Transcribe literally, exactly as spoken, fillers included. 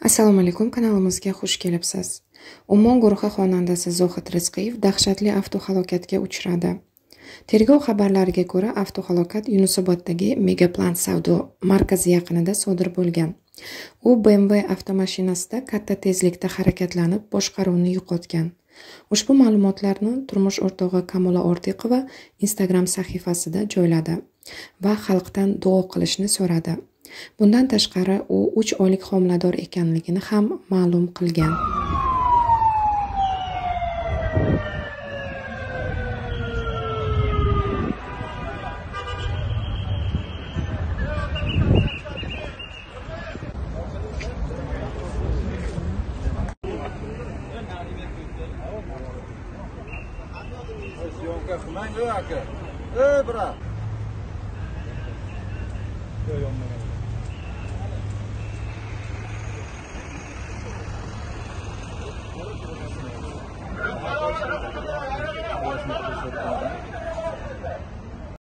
Assalomu alaykum, kanalimizga xush kelibsiz. Ummon guruhi xonandasi Zohid Rizqiyev dahshatli avtohalokatga uchradi. Tergov xabarlariga ko'ra, avtohalokat Yunusoboddagi Megaplan savdo markazi yaqinida sodir bo'lgan. U B M W avtomashinasida katta tezlikda harakatlanib, boshqaruvni yo'qotgan. Ushbu ma'lumotlarni turmush o'rtog'i Kamula Ortiqova Instagram sahifasida joyladi va xalqdan duo qilishni so'radi. Bundan tashqari, u uch oylik homilador ekanligini ham ma'lum qilgan. Съемка qilmang aka. Ey brat.